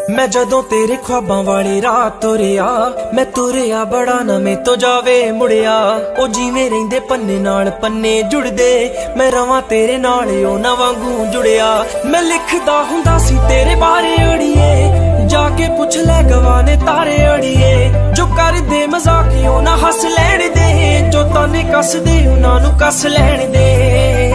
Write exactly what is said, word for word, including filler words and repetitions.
मैं जदों तेरे ख्वाबां वाली रात तुरिया, मैं तुरिया बड़ा नवें तो जावे मुड़िया। ओ जिवें रहिंदे पन्ने नाल पन्ने जुड़दे, मैं रवां तेरे नाल ओ ना वांगू जुड़िया। मैं लिखदा हुंदा सी तेरे बारे अड़िए, जाके पुछ ले गवाने तारे अड़िए। जो कर दे मजाक ओ ना हस लैण दे, जो ताने कस दे उन्हां नूं कस लैण दे।